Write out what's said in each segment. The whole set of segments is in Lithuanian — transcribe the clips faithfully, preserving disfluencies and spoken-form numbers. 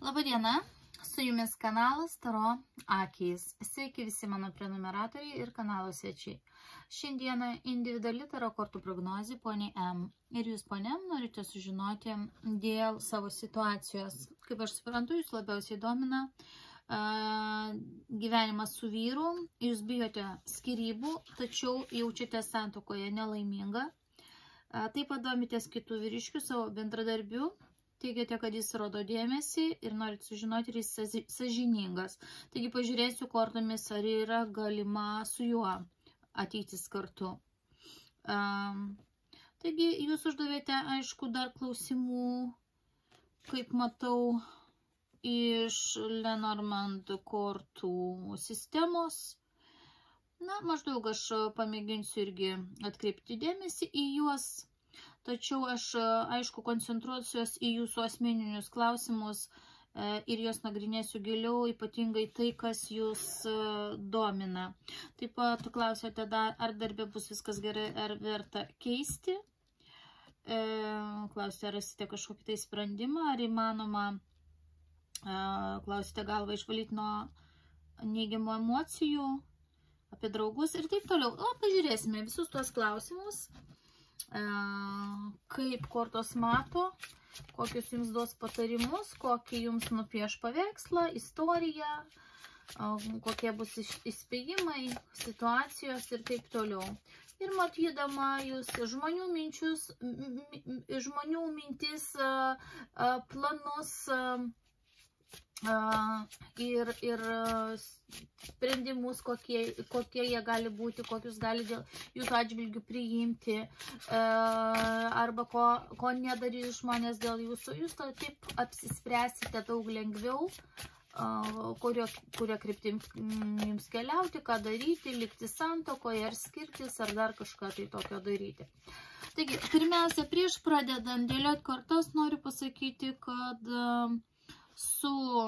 Labadiena, su jumis kanalas Taro Akys. Sveiki visi mano prenumeratoriai ir kanalo svečiai. Šiandieną individuali Taro kortų prognozė poniai M. Ir jūs, ponia M, norite sužinoti dėl savo situacijos. Kaip aš suprantu, jūs labiausiai domina uh, gyvenimas su vyru. Jūs bijote skyrybų, tačiau jaučiate santuokoje nelaiminga. Uh, taip pat domitės kitų vyriškių savo bendradarbių. Teigiate, kad jis rodo dėmesį ir norit sužinoti, ar jis sąžiningas. Taigi pažiūrėsiu kortomis, ar yra galima su juo ateitis kartu. Um, taigi jūs uždavėte, aišku, dar klausimų, kaip matau, iš Lenormand kortų sistemos. Na, maždaug aš pamėginsiu irgi atkreipti dėmesį į juos. Tačiau aš, aišku, koncentruosiuos į jūsų asmeninius klausimus ir juos nagrinėsiu giliau, ypatingai tai, kas jūs domina. Taip pat klausėte, ar darbė bus viskas gerai, ar verta keisti. Klausėte, ar rasite kažkokį tai sprendimą, ar įmanoma, klausėte, galvą išvalyti nuo neigiamų emocijų, apie draugus ir taip toliau. O, pažiūrėsime visus tuos klausimus. Kaip kortos mato, kokius jums duos patarimus, kokį jums nupieš paveikslą, istoriją, kokie bus įspėjimai, situacijos ir taip toliau. Ir matydama jūs žmonių minčius, žmonių mintis, planus ir, ir sprendimus, kokie, kokie jie gali būti, kokius gali jūsų atžvilgių priimti, arba ko, ko nedarys žmonės dėl jūsų. Jūs to taip apsispręsite daug lengviau, kurio, kurio kryptim jums keliauti, ką daryti, likti santuokoje, ar skirtis, ar dar kažką tai tokio daryti. Taigi, pirmiausia, prieš pradedant dėlioti kortas, noriu pasakyti, kad su,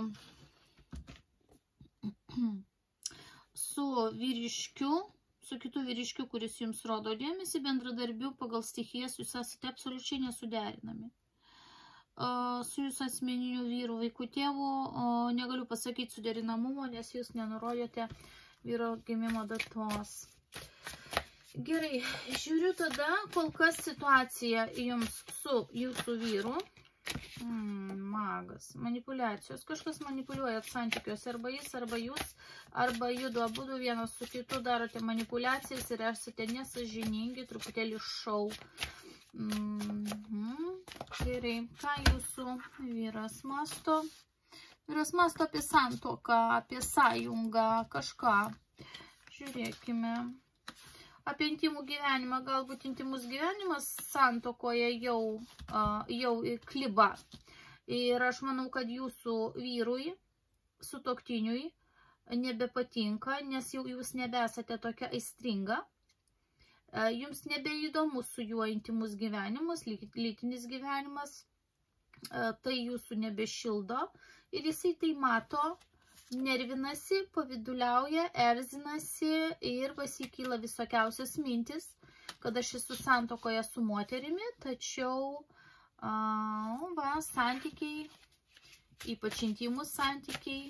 su vyriškiu, su kitu vyriškiu, kuris jums rodo dėmesį, bendradarbiu pagal stichijas, jūs esate absoliučiai nesuderinami. Su jūsų asmeniniu vyru, vaikų tėvu negaliu pasakyti suderinamumo, nes jūs nenurodėte vyro gimimo datos. Gerai, žiūriu tada, kol kas situacija jums su jūsų vyru. Hmm, magas, manipuliacijos. Kažkas manipuliuojat santykiuose, arba jis, arba jūs, arba judu abudu vienas su kitu darote manipulacijas ir esate nesąžiningi, truputėlį šou. Mm-hmm. Gerai, ką jūsų vyras masto? Vyras masto apie santuoką, apie sąjungą, kažką. Žiūrėkime. Apie intimų gyvenimą, galbūt intimus gyvenimas santuokoje jau, jau kliba. Ir aš manau, kad jūsų vyrui, sutuoktiniui nebepatinka, nes jau jūs nebesate tokia aistringa. Jums nebeįdomu su juo intimus gyvenimas, lytinis gyvenimas. Tai jūsų nebešildo ir jisai tai mato. Nervinasi, paviduliauja, erzinasi ir pasikyla visokiausias mintis, kad aš esu santuokoje su moterimi, tačiau va, santykiai, ypač intimus santykiai,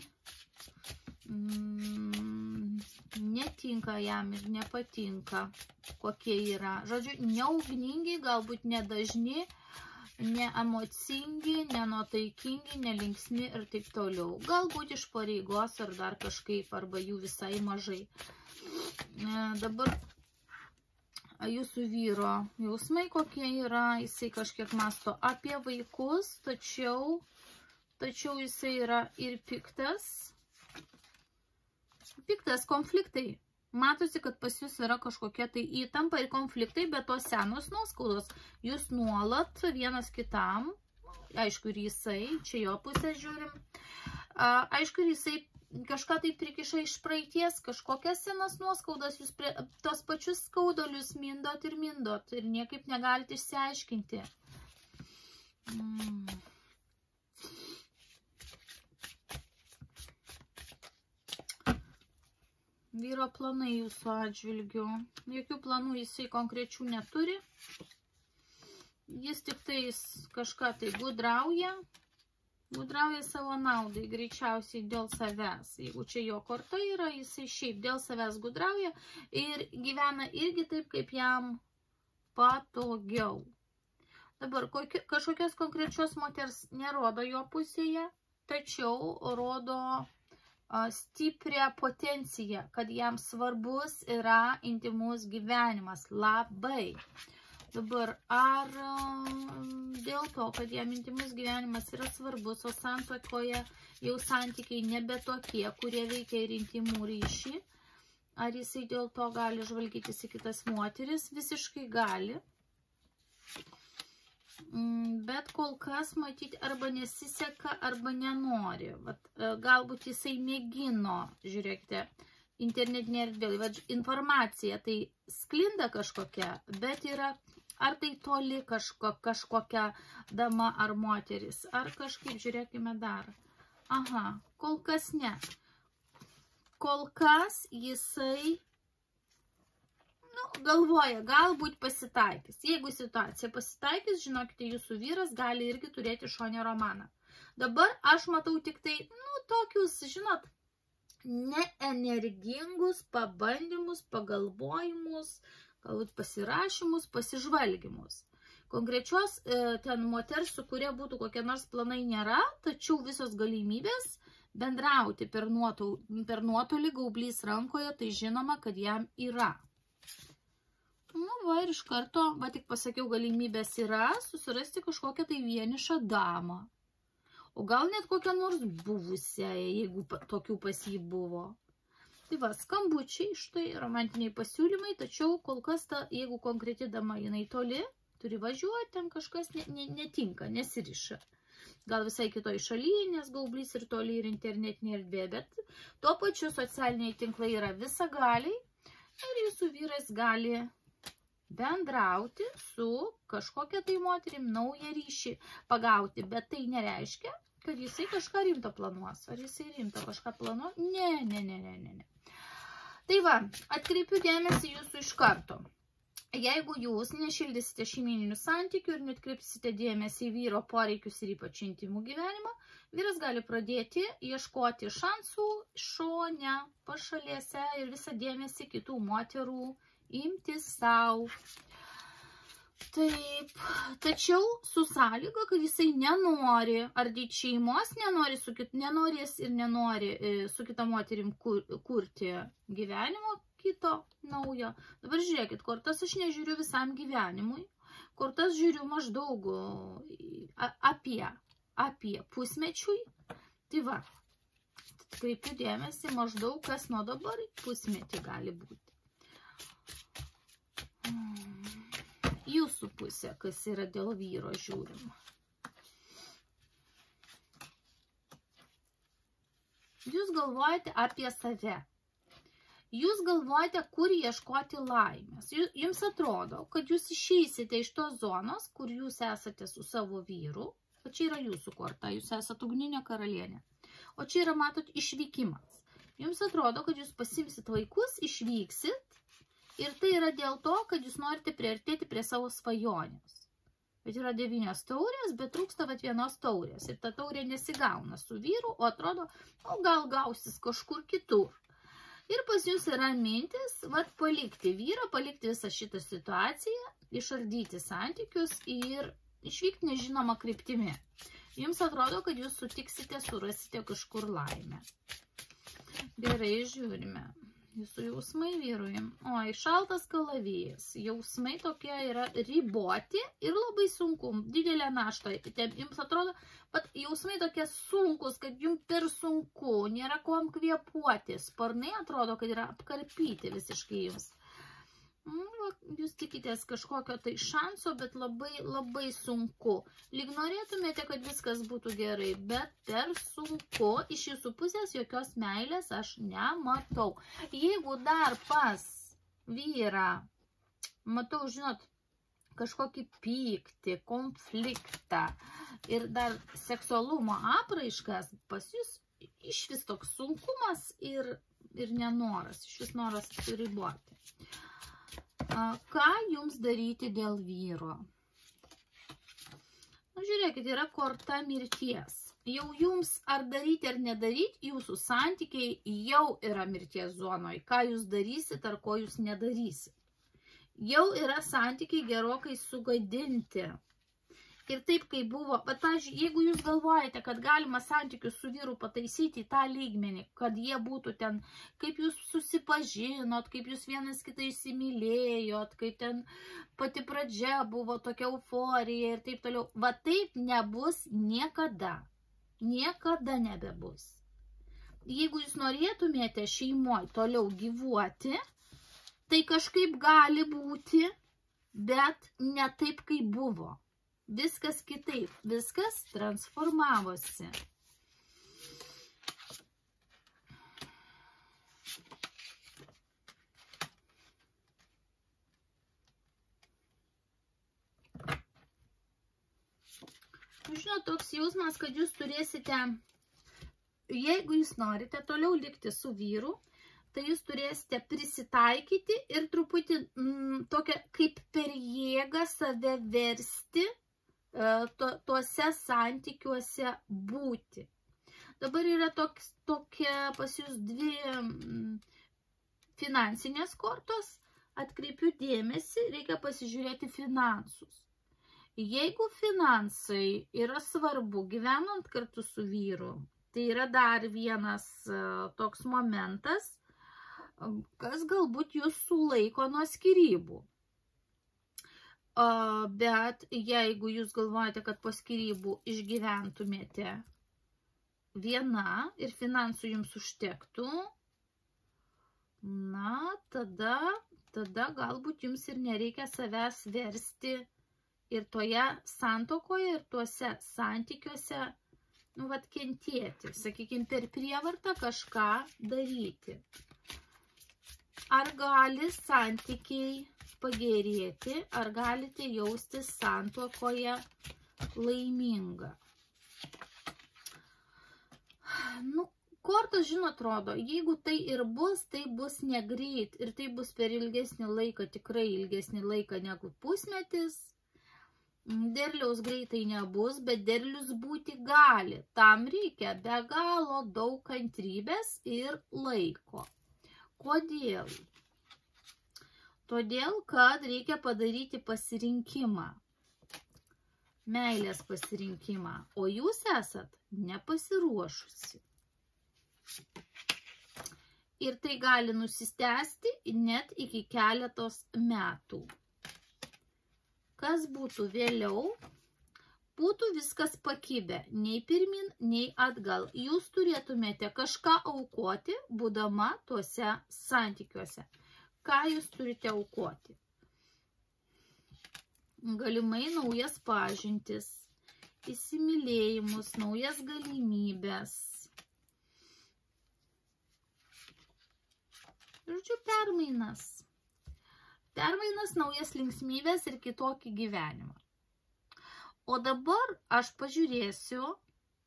mm, netinka jam ir nepatinka, kokie yra. Žodžiu, neugningi, galbūt nedažni, neemocingi, nenotaikingi, nelinksmi ir taip toliau. Galbūt iš pareigos ar dar kažkaip, arba jų visai mažai. Dabar jūsų vyro jausmai kokie yra, jisai kažkiek masto apie vaikus, tačiau, tačiau jisai yra ir piktas. Piktas konfliktai. Matosi, kad pas jūs yra kažkokia tai įtampa ir konfliktai, bet tos senos nuoskaudos. Jūs nuolat vienas kitam, aišku, ir jisai, čia jo pusę žiūrim, aišku, ir jisai kažką tai prikiša iš praeities, kažkokias senas nuoskaudas, jūs prie, tos pačius skaudolius mindot ir mindot ir niekaip negalite išsiaiškinti. Mm. Vyro planai jūsų atžvilgių. Jokių planų jisai konkrečių neturi. Jis tik tais kažką tai gudrauja. Gudrauja savo naudai, greičiausiai dėl savęs. Jeigu čia jo korta yra, jisai šiaip dėl savęs gudrauja ir gyvena irgi taip, kaip jam patogiau. Dabar kažkokios konkrečios moters nerodo jo pusėje, tačiau rodo stiprią potenciją, kad jam svarbus yra intimus gyvenimas. Labai. Dabar, ar dėl to, kad jam intimus gyvenimas yra svarbus, o santuokoje jau santykiai nebe tokie, kurie veikia ir intimų ryšį, ar jisai dėl to gali žvalgytis į kitas moteris? Visiškai gali. Bet kol kas, matyti, arba nesiseka, arba nenori. Vat, galbūt jisai mėgino, žiūrėkite, internetinė erdvė, informacija tai sklinda kažkokia, bet yra ar tai toli kažko, kažkokia dama ar moteris, ar kažkaip, žiūrėkime dar. Aha, kol kas ne. Kol kas jisai nu, galvoja, galbūt pasitaikys. Jeigu situacija pasitaikys, žinokite, jūsų vyras gali irgi turėti šonę romaną. Dabar aš matau tik tai, nu, tokius, žinot, neenergingus pabandymus, pagalvojimus, galbūt pasirašymus, pasižvalgymus. Konkrečios e, ten moters, su kuria būtų kokie nors planai nėra, tačiau visos galimybės bendrauti per, nuotol, per nuotolį gaublys rankoje, tai žinoma, kad jam yra. Nu, va, ir iš karto, va, tik pasakiau, galimybės yra susirasti kažkokią tai vienišą damą. O gal net kokią nors buvusią, jeigu tokių pas jį buvo. Tai va, skambučiai, štai romantiniai pasiūlymai, tačiau kol kas, ta, jeigu konkreti dama jinai toli, turi važiuoti, ten kažkas ne, ne, netinka, nesiriša. Gal visai kitoj šalyje, nes gaublys ir toli ir internetinė erdvė, bet tuo pačiu socialiniai tinklai yra visagaliai ir jūsų vyras gali bendrauti su kažkokia tai moterim, naują ryšį pagauti, bet tai nereiškia, kad jisai kažką rimto planuos. Ar jisai rimto kažką planuos? Ne, ne, ne, ne, ne. Tai va, atkreipiu dėmesį jūsų iš karto. Jeigu jūs nešildysite šeimyninių santykių ir netkreipsite dėmesį į vyro poreikius ir ypač intimų gyvenimą, vyras gali pradėti ieškoti šansų šone, pašalėse ir visą dėmesį kitų moterų imti savo. Taip, tačiau su sąlyga, kad jisai nenori ardyti šeimos, nenori su kit, nenorės ir nenori su kita moterim kur, kurti gyvenimo kito naujo. Dabar žiūrėkit, kortas aš nežiūriu visam gyvenimui, kortas žiūriu maždaug apie, apie pusmečiui. Tai va, kreipiu dėmesį maždaug kas nuo dabar pusmetį gali būti. Jūsų pusė, kas yra dėl vyro žiūrim. Jūs galvojate apie save. Jūs galvojate, kur ieškoti laimės. Jums atrodo, kad jūs išeisite iš tos zonos, kur jūs esate su savo vyru. O čia yra jūsų korta, jūs esate ugninė karalienė. O čia yra, matot, išvykimas. Jums atrodo, kad jūs pasimsit vaikus, išvyksit. Ir tai yra dėl to, kad jūs norite priartėti prie savo svajonės. Bet yra devynios taurės, bet trūksta vat vienos taurės. Ir ta taurė nesigauna su vyru, o atrodo, o gal gausis kažkur kitur. Ir pas jūs yra mintis, vat palikti vyrą, palikti visą šitą situaciją, išardyti santykius ir išvykti nežinoma kryptimi. Jums atrodo, kad jūs sutiksite, surasite kažkur laimę. Gerai, žiūrime. Jūsų jausmai vyrui. Oi, šaltas kalavijas. Jausmai tokie yra riboti ir labai sunku. Didelė našta. Jums atrodo, bet jausmai tokie sunkus, kad jums per sunku. Nėra kuom kvėpuoti. Sparnai atrodo, kad yra apkarpyti visiškai jums. Jūs tikitės kažkokio tai šanso, bet labai, labai sunku. Lyg norėtumėte, kad viskas būtų gerai, bet per sunku. Iš jūsų pusės jokios meilės aš nematau. Jeigu dar pas vyrą matau, žinot, kažkokį pyktį, konfliktą ir dar seksualumo apraiškas, pas jūs iš vis toks sunkumas ir, ir nenoras, iš vis noras riboti. Ką jums daryti dėl vyro? Nu, žiūrėkit, yra korta mirties. jau jums ar daryti ar nedaryti, jūsų santykiai jau yra mirties zonoje. Ką jūs darysit ar ko jūs nedarysit. Jau yra santykiai gerokai sugadinti. Ir taip, kaip buvo, bet, pavyzdžiui, jeigu jūs galvojate, kad galima santykius su vyru pataisyti į tą lygmenį, kad jie būtų ten, kaip jūs susipažinot, kaip jūs vienas kitą įsimylėjot, kaip ten pati pradžia buvo tokia euforija ir taip toliau. Va taip nebus niekada. Niekada nebebus. Jeigu jūs norėtumėte šeimoje toliau gyvuoti, tai kažkaip gali būti, bet ne taip, kaip buvo. Viskas kitaip, viskas transformavosi. Žinot, toks jausmas, kad jūs turėsite, jeigu jūs norite toliau likti su vyru, tai jūs turėsite prisitaikyti ir truputį mm, tokia kaip per jėgą save versti, To, tuose santykiuose būti. Dabar yra toks, tokia pas jūs dvi mm, finansinės kortos. Atkreipiu dėmesį, reikia pasižiūrėti finansus. Jeigu finansai yra svarbu gyvenant kartu su vyru, tai yra dar vienas uh, toks momentas, kas galbūt jūs sulaiko nuo skyrybų. Uh, bet jeigu jūs galvojate, kad po skyrybų išgyventumėte viena ir finansų jums užtektų, na, tada, tada galbūt jums ir nereikia savęs versti ir toje santuokoje, ir tuose santykiuose, nu, vat, kentėti, sakykime, per prievartą kažką daryti. Ar gali santykiai pagerėti, ar galite jaustis santuokoje laiminga? Nu, kortos, žinot, rodo, jeigu tai ir bus, tai bus negreit ir tai bus per ilgesnį laiką, tikrai ilgesnį laiką negu pusmetis. Derliaus greitai nebus, bet derlius būti gali. Tam reikia be galo daug kantrybės ir laiko. Kodėl? Todėl, kad reikia padaryti pasirinkimą, meilės pasirinkimą, o jūs esat nepasiruošusi. Ir tai gali nusistęsti net iki keletos metų. Kas būtų vėliau, būtų viskas pakibę, nei pirmin, nei atgal. Jūs turėtumėte kažką aukoti, būdama tuose santykiuose. Ką jūs turite aukoti? Galimai naujas pažintis, įsimylėjimus, naujas galimybės. Žodžiu, permainas. Permainas, naujas linksmybės ir kitokį gyvenimą. O dabar aš pažiūrėsiu,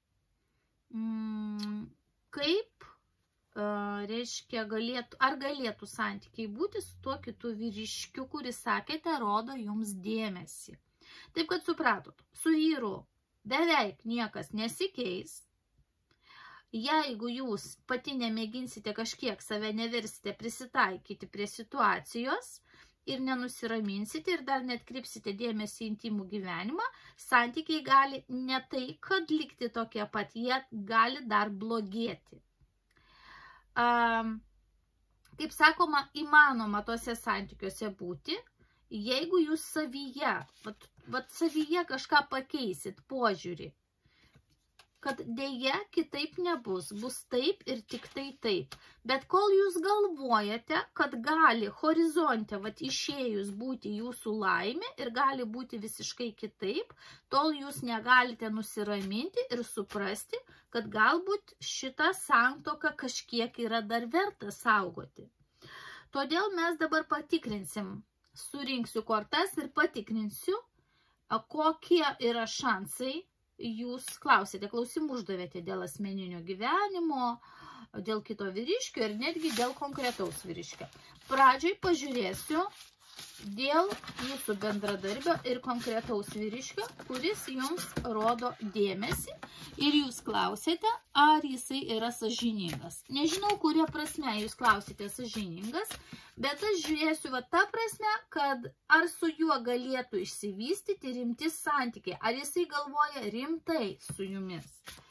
mm, kaip reiškia, galėtų, ar galėtų santykiai būti su tuo kitu vyriškiu, kuris, sakėte, rodo jums dėmesį. Taip, kad supratot, su vyru beveik niekas nesikeis. Jeigu jūs pati nemėginsite kažkiek save neversite prisitaikyti prie situacijos ir nenusiraminsite ir dar net krypsite dėmesį į intimų gyvenimą, santykiai gali ne tai, kad likti tokie pat, jie gali dar blogėti. Um, kaip sakoma, įmanoma tuose santykiuose būti, jeigu jūs savyje, vat, vat savyje kažką pakeisit, požiūrį, kad dėja kitaip nebus, bus taip ir tik tai taip. Bet kol jūs galvojate, kad gali horizonte, vat išėjus būti jūsų laimė ir gali būti visiškai kitaip, tol jūs negalite nusiraminti ir suprasti, kad galbūt šitą santuoką kažkiek yra dar verta saugoti. Todėl mes dabar patikrinsim, surinksiu kortas ir patikrinsiu, kokie yra šansai. Jūs klausėte, klausimų uždavėte dėl asmeninio gyvenimo, dėl kito vyriškio ir netgi dėl konkretaus vyriškio. Pradžiai pažiūrėsiu, dėl jūsų bendradarbio ir konkretaus vyriškio, kuris jums rodo dėmesį ir jūs klausėte, ar jisai yra sąžiningas. Nežinau, kuria prasme jūs klausėte sąžiningas, bet aš žiūrėsiu va tą prasme, kad ar su juo galėtų išsivystyti rimti santykiai, ar jisai galvoja rimtai su jumis.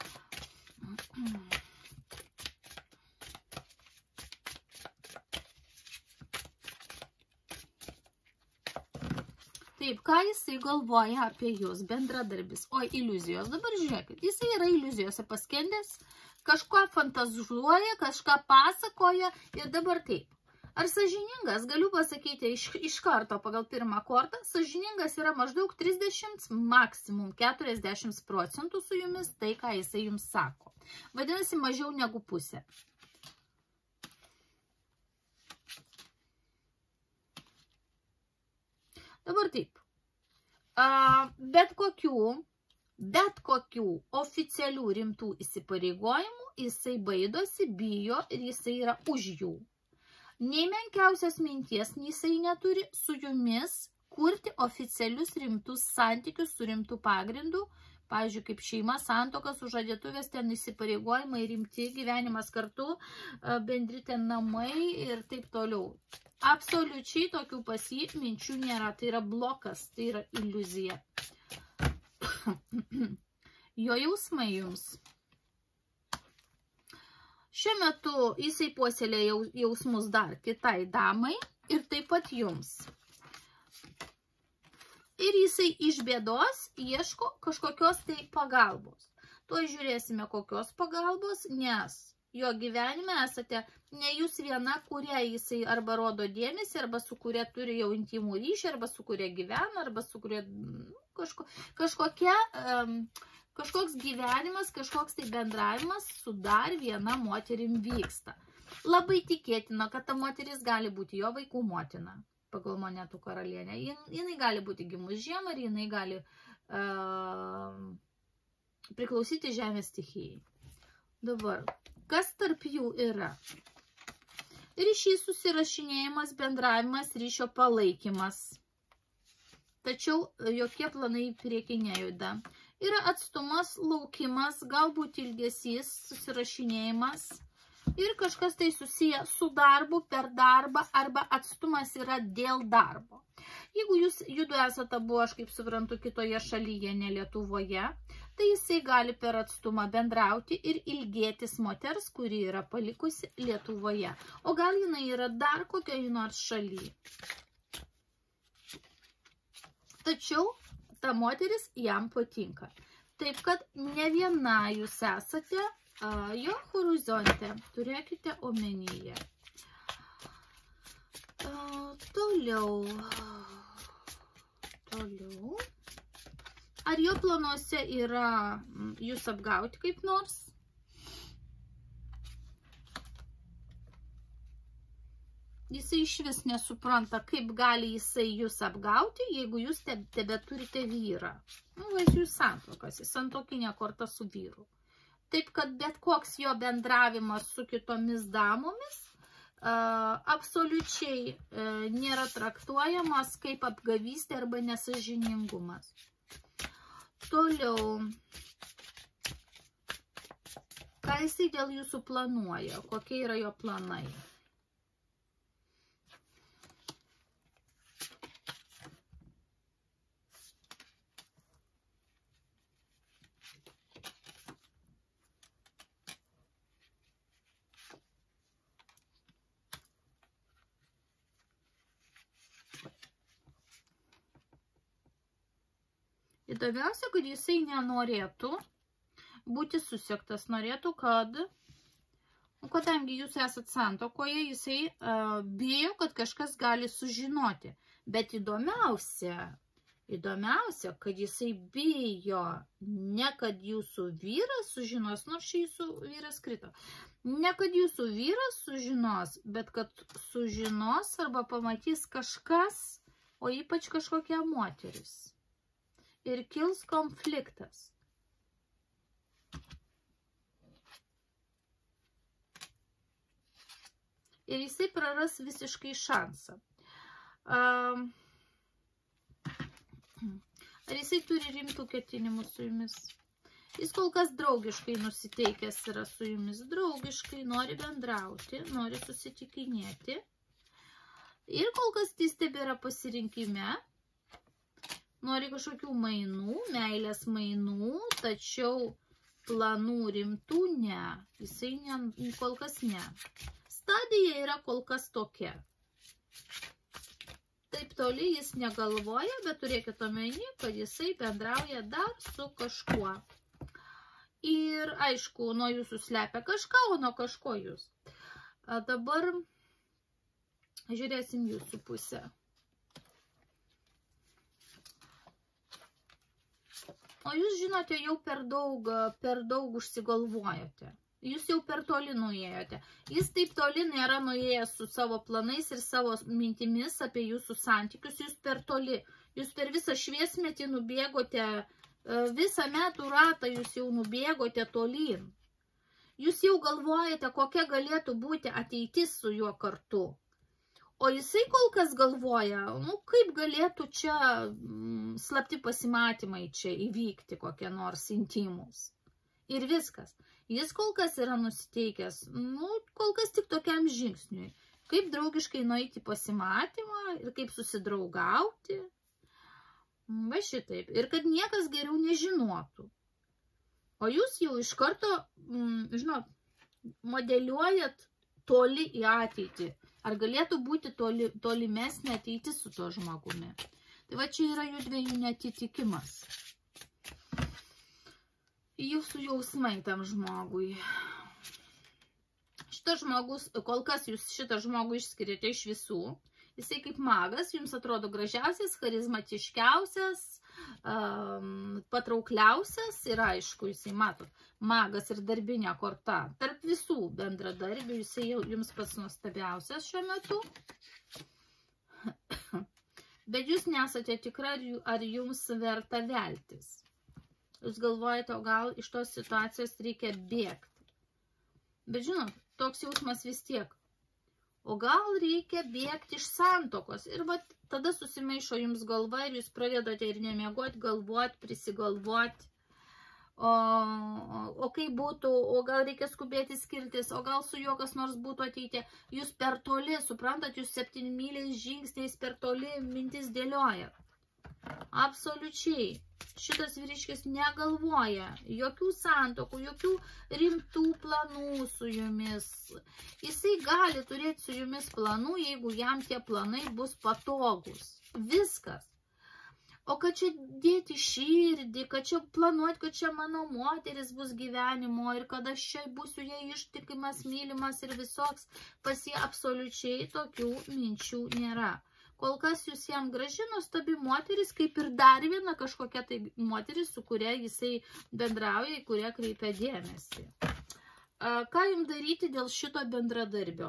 Taip, ką jisai galvoja apie jūs, bendradarbis, o iliuzijos, dabar žiūrėkit, jisai yra iliuzijose paskendęs, kažką fantazuoja, kažką pasakoja ir dabar taip. Ar sąžiningas, galiu pasakyti iš, iš karto pagal pirmą kortą, sąžiningas yra maždaug trisdešimt, maksimum keturiasdešimt procentų su jumis, tai ką jisai jums sako. Vadinasi, mažiau negu pusė. Dabar taip, bet kokių, bet kokių oficialių rimtų įsipareigojimų jisai baidosi, bijo ir jisai yra už jų. Nei menkiausios minties jisai neturi su jumis kurti oficialius rimtus santykius su rimtų pagrindų, pavyzdžiui, kaip šeima, santuoka, sužadėtuvės, ten įsipareigojimai, rimti gyvenimas kartu, bendri ten namai ir taip toliau. Absoliučiai tokių pas jį minčių nėra, tai yra blokas, tai yra iliuzija. Jo jausmai jums. Šiuo metu jisai puoselė jausmus dar kitai damai ir taip pat jums. Ir jisai iš bėdos ieško kažkokios tai pagalbos. Tuo žiūrėsime kokios pagalbos, nes jo gyvenime esate ne jūs viena, kuria jisai arba rodo dėmesį, arba su kuria turi jau intimų ryšį, arba su kuria gyvena, arba su kuria kažko, kažkokia, um, kažkoks gyvenimas, kažkoks tai bendravimas su dar viena moterim vyksta. Labai tikėtina, kad ta moteris gali būti jo vaikų motina, pagal monetų karalienę. Jin, jinai gali būti gimus žiemą ir jinai gali uh, priklausyti žemės stichijai. Dabar, kas tarp jų yra? Ryšys, susirašinėjimas, bendravimas, ryšio palaikymas. Tačiau jokie planai į priekį nejuda. Yra atstumas, laukimas, galbūt ilgesys, susirašinėjimas ir kažkas tai susiję su darbu, per darbą arba atstumas yra dėl darbo. Jeigu jūs judu esate abu, aš kaip suprantu, kitoje šalyje, ne Lietuvoje, tai jisai gali per atstumą bendrauti ir ilgėtis moters, kuri yra palikusi Lietuvoje. O gal jinai yra dar kokioje nors šalyje. Tačiau ta moteris jam patinka. Taip kad ne viena jūs esate a, jo horizonte. Turėkite omenyje. A, toliau. Toliau. Ar jo planuose yra jūs apgauti kaip nors? Jisai iš vis nesupranta, kaip gali jisai jūs apgauti, jeigu jūs tebe turite vyrą. Nu, va, jūs santuokas, santuokinė korta su vyru. Taip, kad bet koks jo bendravimas su kitomis damomis uh, absoliučiai uh, nėra traktuojamas kaip apgavystė arba nesąžiningumas. Toliau, ką jisai dėl jūsų planuoja, kokie yra jo planai? Įdomiausia, kad jisai nenorėtų būti susiektas, norėtų, kad, kadangi jūs esat santuokoje, jisai uh, bijo, kad kažkas gali sužinoti. Bet įdomiausia, įdomiausia, kad jisai bijo ne kad jūsų vyras sužinos, nors čia jūsų vyras krito, ne kad jūsų vyras sužinos, bet kad sužinos arba pamatys kažkas, o ypač kažkokia moteris. Ir kils konfliktas. Ir jisai praras visiškai šansą. Um, ar jisai turi rimtų ketinimų su jumis? Jis kol kas draugiškai nusiteikęs yra su jumis, draugiškai nori bendrauti, nori susitikinėti. Ir kol kas jis tebėra pasirinkime, nori kažkokių mainų, meilės mainų, tačiau planų rimtų ne, jisai ne, kol kas ne. Stadija yra kol kas tokia. Taip toli jis negalvoja, bet turėkite omeny, kad jisai bendrauja dar su kažkuo. Ir aišku, nuo jūsų slepia kažką, o nuo kažko jūs. A, dabar žiūrėsim jūsų pusę. O jūs žinote, jau per daug, per daug užsigalvojate. Jūs jau per toli nuėjote. Jis taip toli nėra nuėjęs su savo planais ir savo mintimis apie jūsų santykius. Jūs per toli. Jūs per visą šviesmetį nubėgote, visą metų ratą jūs jau nubėgote tolyn. Jūs jau galvojate, kokia galėtų būti ateitis su juo kartu. O jisai kol kas galvoja, nu, kaip galėtų čia mm, slapti pasimatymai čia įvykti, kokie nors intimus. Ir viskas. Jis kol kas yra nusiteikęs, nu, kol kas tik tokiam žingsniui. Kaip draugiškai nueiti pasimatymą ir kaip susidraugauti. Va šitaip. Ir kad niekas geriau nežinotų. O jūs jau iš karto, mm, žinot, modeliuojat toli į ateitį. Ar galėtų būti toli, tolimesnė ateitis su tuo žmogumi? Tai va čia yra jų dviejų netitikimas. Jūsų jausmai tam žmogui. Šitas žmogus, kol kas jūs šitą žmogų išskiriate iš visų. Jisai kaip magas, jums atrodo gražiausias, charizmatiškiausias, um, patraukliausias ir aišku, jisai matot, magas ir darbinė korta. Tarp visų bendradarbių jisai jums pats nuostabiausias šiuo metu. Bet jūs nesate tikra, ar jums verta veltis. Jūs galvojate, o gal iš tos situacijos reikia bėgti. Bet žinot, toks jausmas vis tiek. O gal reikia bėgti iš santokos. Ir va, tada susimaišo jums galva ir jūs pradedate ir nemiegoti, galvoti, prisigalvoti. O, o, o kaip būtų, o gal reikia skubėti skirtis, o gal su juo kas nors būtų ateiti. Jūs per toli, suprantat, jūs septynmyliais žingsniais per toli mintis dėliojat. Absoliučiai. Šitas vyriškis negalvoja jokių santokų, jokių rimtų planų su jumis. Jisai gali turėti su jumis planų, jeigu jam tie planai bus patogus. Viskas. O kad čia dėti širdį, kad čia planuoti, kad čia mano moteris bus gyvenimo ir kad aš čia būsiu jai ištikimas, mylimas ir visoks, pas jį absoliučiai tokių minčių nėra. Kol kas jūs jam gražino stabi moteris, kaip ir dar viena kažkokia tai moteris, su kuria jisai bendrauja, į kurią kreipia dėmesį. Ką jums daryti dėl šito bendradarbio?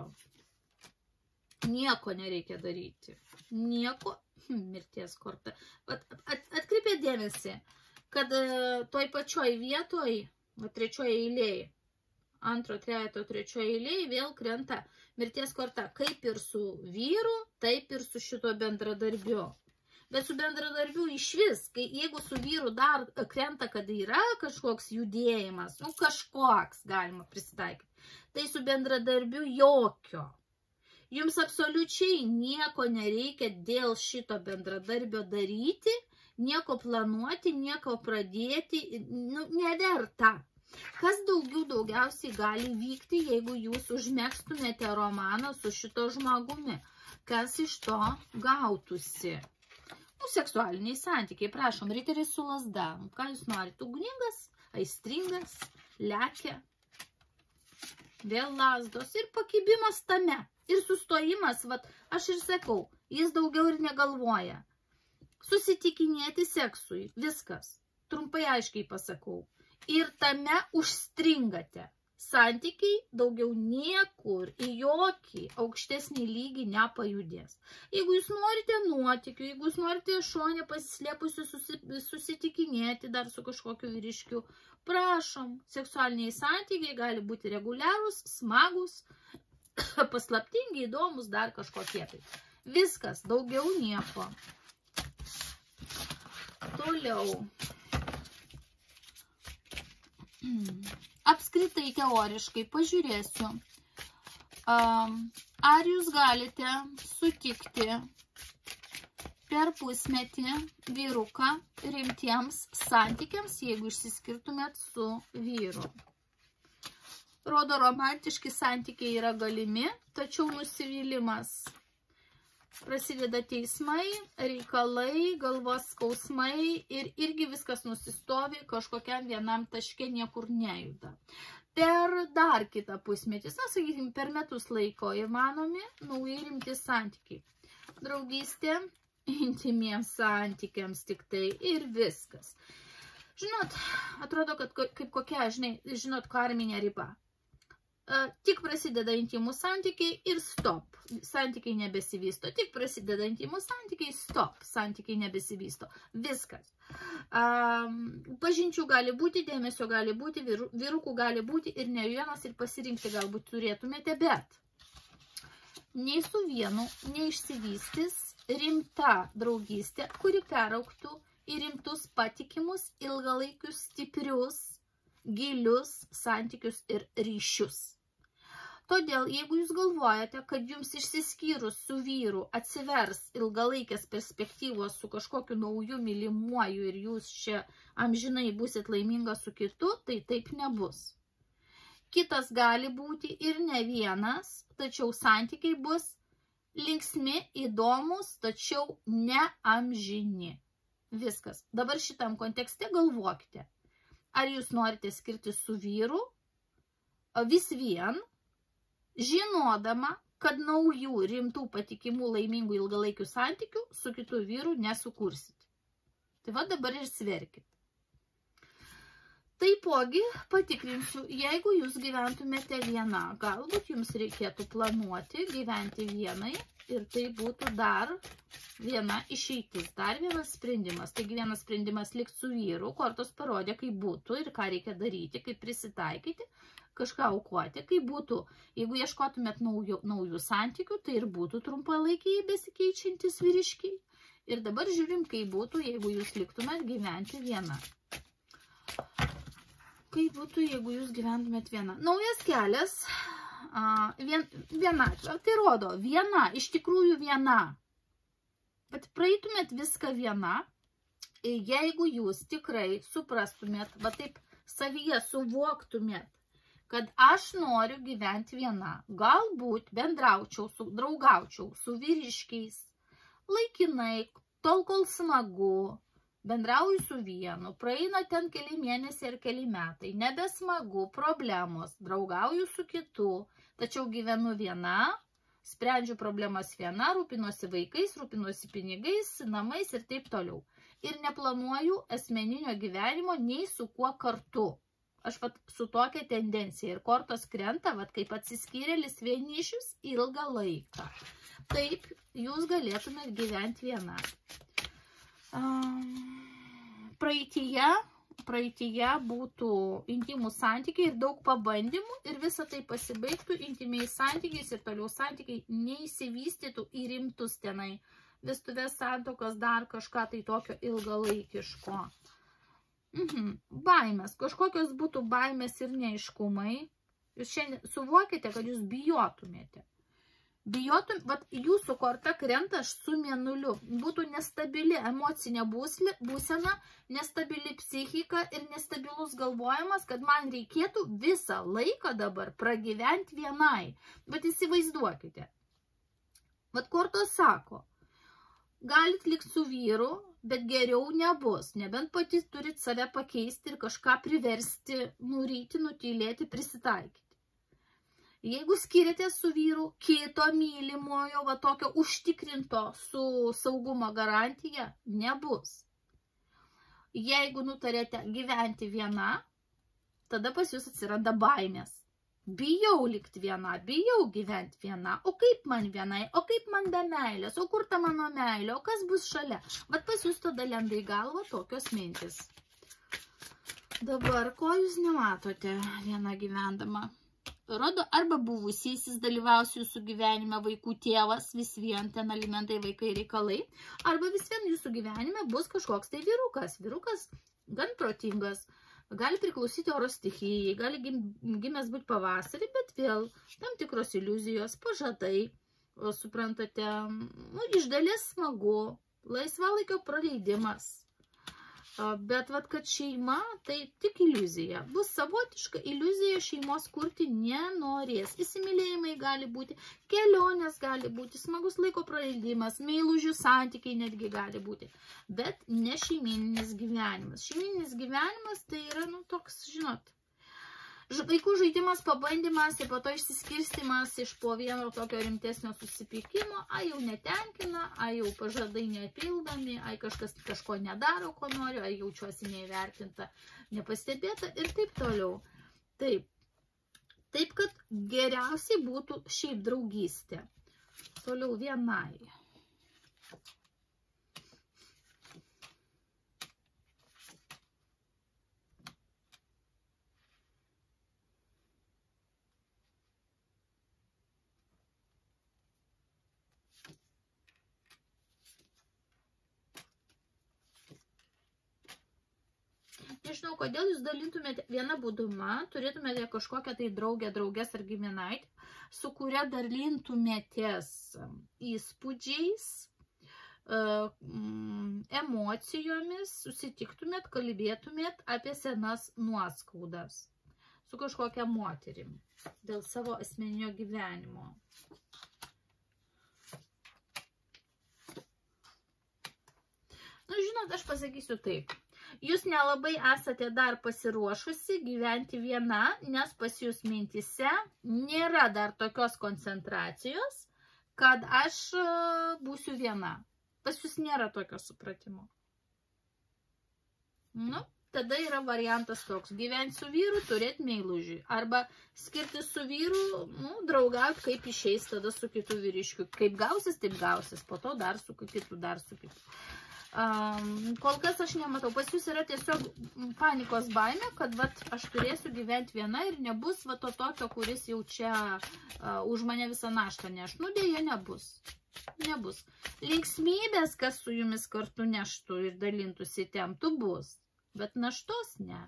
Nieko nereikia daryti. Nieko, mirties korta. Atkreipė dėmesį, kad toj pačioj vietoj, trečioje eilėje, antro, trejato, trečioje eilėje vėl krenta mirties korta, kaip ir su vyru, taip ir su šito bendradarbiu. Bet su bendradarbiu iš vis, kai, jeigu su vyru dar krenta, kad yra kažkoks judėjimas, nu kažkoks galima prisitaikyti, tai su bendradarbiu jokio. Jums absoliučiai nieko nereikia dėl šito bendradarbio daryti, nieko planuoti, nieko pradėti, nu, neverta. Kas daugiau daugiausiai gali vykti, jeigu jūs užmėgstumėte romaną su šito žmogumi? Kas iš to gautųsi? Nu, seksualiniai santykiai, prašom, riteris su lazda. Ką jūs norite? Ugningas, aistringas, lekia, vėl lazdos ir pakibimas tame. Ir sustojimas, vat, aš ir sakau, jis daugiau ir negalvoja. Susitikinėti seksui, viskas. Trumpai aiškiai pasakau. Ir tame užstringate. Santykiai daugiau niekur į jokį aukštesnį lygį nepajudės. Jeigu jūs norite nuotykių, jeigu jūs norite šone pasislėpusių susitikinėti dar su kažkokiu vyriškiu, prašom, seksualiniai santykiai gali būti reguliarūs, smagus, paslaptingi, įdomus, dar kažkokie tai. Viskas, daugiau nieko. Toliau. Apskritai teoriškai pažiūrėsiu, ar jūs galite sutikti per pusmetį vyruką rimtiems santykiams, jeigu išsiskirtumėt su vyru. Rodo, romantiški santykiai yra galimi, tačiau nusivylimas. Prasideda teismai, reikalai, galvos skausmai ir irgi viskas nusistovi kažkokiam vienam taške, niekur nejuda. Per dar kitą pusmetį, na, sakykime, per metus laiko įmanomi naujai rimti santykiai. Draugystė intimiems santykiams tik tai ir viskas. Žinot, atrodo, kad kaip kokia, žinai, žinot, karminė riba. Tik prasideda intimų santykiai ir stop. Santykiai nebesivysto. Tik prasideda intimų santykiai, stop. Santykiai nebesivysto. Viskas. Pažinčių gali būti, dėmesio gali būti, vyrukų gali būti ir ne vienas ir pasirinkti galbūt turėtumėte, bet nei su vienu neišsivystys rimta draugystė, kuri peraugtų į rimtus patikimus, ilgalaikius, stiprius, gilius santykius ir ryšius. Todėl, jeigu jūs galvojate, kad jums išsiskyrus su vyru atsivers ilgalaikės perspektyvos su kažkokiu nauju mylimuoju ir jūs čia amžinai būsit laimingas su kitu, tai taip nebus. Kitas gali būti ir ne vienas, tačiau santykiai bus linksmi, įdomus, tačiau ne amžini. Viskas. Dabar šitam kontekste galvokite, ar jūs norite skirtis su vyru vis vien, žinodama, kad naujų, rimtų, patikimų, laimingų, ilgalaikių santykių su kitu vyru nesukursit. Tai va dabar ir sverkit. Taipogi patikrinsiu, jeigu jūs gyventumėte viena, galbūt jums reikėtų planuoti gyventi vienai ir tai būtų dar viena išeitis, dar vienas sprendimas. Taigi vienas sprendimas likt su vyru, kortos parodė, kaip būtų ir ką reikia daryti, kaip prisitaikyti, kažką aukoti, kaip būtų, jeigu ieškotumėt naujų, naujų santykių, tai ir būtų trumpalaikiai besikeičiantis vyriškiai. Ir dabar žiūrim, kaip būtų, jeigu jūs liktumėt gyventi viena. Kaip būtų, jeigu jūs gyventumėt viena. Naujas kelias, vien, vienatvė, tai rodo, viena, iš tikrųjų viena. Bet praeitumėt viską viena, jeigu jūs tikrai suprastumėt, va taip savyje suvoktumėt, kad aš noriu gyventi viena, galbūt bendraučiau, su, draugaučiau su vyriškiais, laikinai, tol kol smagu, bendrauju su vienu, praeina ten keli mėnesiai ir keli metai, nebesmagu, problemos, draugauju su kitu, tačiau gyvenu viena, sprendžiu problemas viena, rūpinuosi vaikais, rūpinuosi pinigais, namais ir taip toliau. Ir neplanuoju asmeninio gyvenimo nei su kuo kartu. Aš vat su tokia tendencija ir kortos krenta, vat kaip atsiskyrėlis vienišius ilgą laiką. Taip, jūs galėtumėt gyventi viena. Praeityje, praeityje būtų intimų santykiai ir daug pabandymų ir visa tai pasibaigtų intimiais santykiais ir toliau santykiai neįsivystytų į rimtus tenai. Vestuvės, santuokas, dar kažką tai tokio ilgalaikiško. Mhm. Baimės. Kažkokios būtų baimės ir neaiškumai. Jūs šiandien suvokite, kad jūs bijotumėte. Bijotum, vat jūsų korta krenta su mėnuliu. Būtų nestabili emocinė būsena, nestabili psichika ir nestabilus galvojimas, kad man reikėtų visą laiką dabar pragyventi vienai. Vat įsivaizduokite. Vat kortos sako, galit likti su vyru, bet geriau nebus, nebent patys turit save pakeisti ir kažką priversti, nuryti, nutylėti, prisitaikyti. Jeigu skiriatės su vyru, kito mylimojo, va tokio užtikrinto su saugumo garantija, nebus. Jeigu nutarėte gyventi viena, tada pas jūs atsiranda baimės. Bijau likti viena, bijau gyventi viena, o kaip man vienai, o kaip man be meilės, o kur ta mano meilė, o kas bus šalia. Vat pas jūs tada lenda į galvą tokios mintis. Dabar, ko jūs nematote viena gyvendama? rodo arba buvusysis dalyvaus jūsų gyvenime vaikų tėvas, vis vien ten alimentai, vaikai, reikalai, arba vis vien jūsų gyvenime bus kažkoks tai vyrukas. Vyrukas gan protingas, gali priklausyti oro stichijai, gali gimęs būti pavasarį, bet vėl tam tikros iliuzijos, pažadai, suprantate, nu, iš dalies smagu, laisvalaikio praleidimas. Bet vat, kad šeima, tai tik iliuzija. Bus savotiška iliuzija, šeimos kurti nenorės. Įsimylėjimai gali būti, kelionės gali būti, smagus laiko praleidimas, meilužių santykiai netgi gali būti. Bet ne šeimininis gyvenimas. Šeimininis gyvenimas tai yra, nu, toks, žinot, vaikų žaidimas, pabandymas ir po to išsiskirstimas iš po vieno tokio rimtesnio susipykimo, a jau netenkina, a jau pažadai nepildomi, a kažkas kažko nedaro, ko noriu, a jaučiuosi neįvertinta, nepastebėta ir taip toliau. Taip. Taip, kad geriausiai būtų šiaip draugystė. Toliau vienai. Nežinau, kodėl jūs dalintumėte vieną būdumą, turėtumėte kažkokią tai draugę, draugės ar giminaitį, su kuria dalintumėtės įspūdžiais, emocijomis, susitiktumėt, kalbėtumėt apie senas nuoskaudas su kažkokia moterim dėl savo asmeninio gyvenimo. Nu, žinot, aš pasakysiu taip. Jūs nelabai esate dar pasiruošusi gyventi viena, nes pas jūs mintise nėra dar tokios koncentracijos, kad aš būsiu viena. Pas jūs nėra tokio supratimo. Nu, tada yra variantas toks. Gyventi su vyru, turėti meilužį. Arba skirti su vyru, nu, draugauti, kaip išeis tada su kitu vyriškiu. Kaip gausis, taip gausis. Po to dar su kitu, dar su kitu. Um, kol kas aš nematau, pas jūs yra tiesiog panikos baimė, kad vat, aš turėsiu gyventi viena ir nebus va, to tokio, kuris jau čia uh, už mane visą naštą neš. Nu, dėja, nebus. Nebus. Linksmybės, kas su jumis kartu neštų ir dalintųsi temptų bus, bet naštos ne.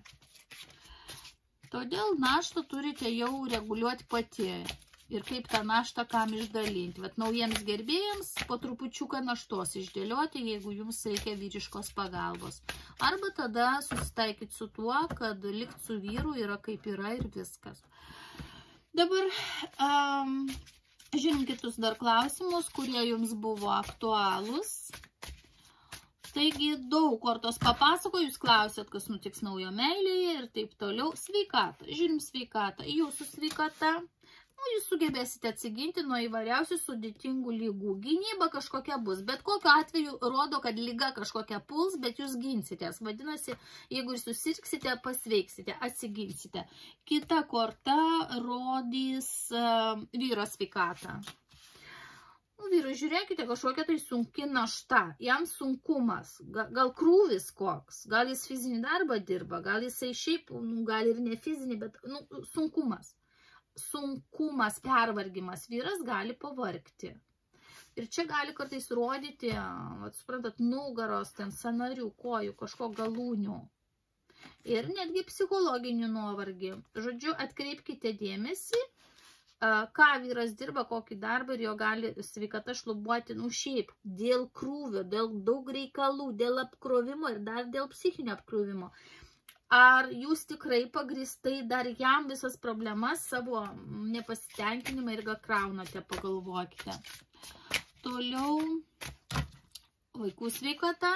Todėl naštą turite jau reguliuoti pati. Ir kaip tą naštą kam išdalinti. Vat naujiems gerbėjams po trupučiuką naštos išdėlioti, jeigu jums reikia vyriškos pagalbos. Arba tada susitaikyti su tuo, kad likti su vyru yra kaip yra ir viskas. Dabar um, žiūrim kitus dar klausimus, kurie jums buvo aktualūs. Taigi daug kortos papasako, jūs klausėt, kas nutiks naujo meilėje ir taip toliau. Sveikata. Žiūrim sveikatą. Jūsų sveikata. Nu, jūs sugebėsite atsiginti nuo įvairiausių sudėtingų lygų. Gynyba kažkokia bus, bet kokiu atveju rodo, kad lyga kažkokia puls, bet jūs ginsitės. Vadinasi, jeigu ir susirgsite, pasveiksite, atsiginsite. Kita korta rodys uh, vyro sveikatą. Nu, vyrai, žiūrėkite, kažkokia tai sunki našta, jam sunkumas, gal, gal krūvis koks, gal jis fizinį darbą dirba, gal jisai šiaip, nu, gal ir ne fizinį, bet nu, sunkumas. Sunkumas, pervargimas, vyras gali pavargti. Ir čia gali kartais rodyti, at, suprantat, nugaros, ten sanarių, kojų, kažko galūnių. Ir netgi psichologinių nuovargį. Žodžiu, atkreipkite dėmesį, ką vyras dirba, kokį darbą ir jo gali sveikata šlubuoti, nu šiaip, dėl krūvio, dėl daug reikalų, dėl apkrovimo ir dar dėl psichinio apkrovimo. Ar jūs tikrai pagristai dar jam visas problemas, savo nepasitenkinimą ir kraunate, pagalvokite. Toliau vaikų sveikata.